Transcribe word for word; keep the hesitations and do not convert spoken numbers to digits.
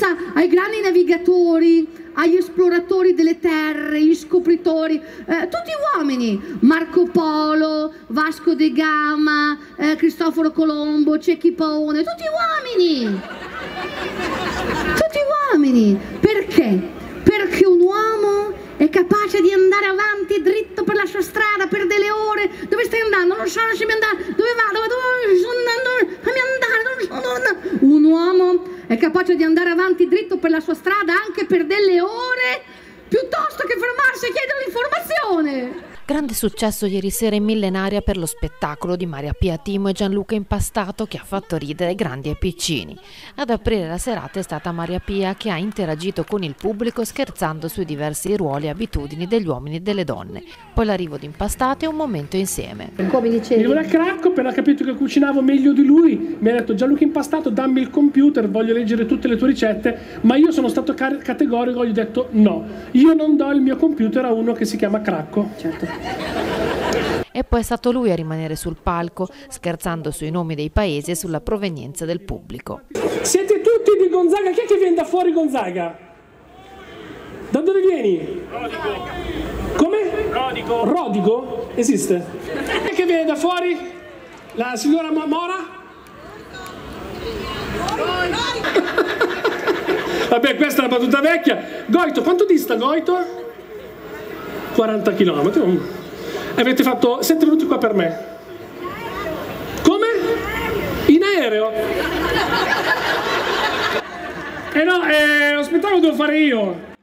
pensa ai grandi navigatori, agli esploratori delle terre, gli scopritori, eh, tutti uomini, Marco Polo, Vasco de Gama, eh, Cristoforo Colombo, Cecchi Paone, tutti uomini, tutti uomini. Perché? Perché un uomo è capace di andare avanti dritto per la sua strada per delle ore. Dove stai andando? Non so, lasciami andare. Dove vado? Dove sto andando? Fammi andare, non so dove andare. Un uomo è capace di andare avanti dritto per la sua strada anche per delle ore, piuttosto che fermarsi e chiedere l'informazione. Grande successo ieri sera in Millenaria per lo spettacolo di Maria Pia Timo e Gianluca Impastato, che ha fatto ridere grandi e piccini. Ad aprire la serata è stata Maria Pia, che ha interagito con il pubblico scherzando sui diversi ruoli e abitudini degli uomini e delle donne. Poi l'arrivo di Impastato e un momento insieme. Come dicevi? Mi vuole Cracco, appena capito che cucinavo meglio di lui, mi ha detto: Gianluca Impastato, dammi il computer, voglio leggere tutte le tue ricette, ma io sono stato categorico, gli ho detto no, io non do il mio computer a uno che si chiama Cracco. Certo. E poi è stato lui a rimanere sul palco, scherzando sui nomi dei paesi e sulla provenienza del pubblico. Siete tutti di Gonzaga? Chi è che viene da fuori Gonzaga? Da dove vieni? Rodico. Come? Rodico. Rodico? Esiste? Chi è che viene da fuori? La signora Mora? Vabbè, questa è una battuta vecchia. Goito, quanto dista Goito? quaranta chilometri. Avete fatto sette minuti qua per me. Come? In aereo? Eh no, eh, lo spettacolo devo fare io.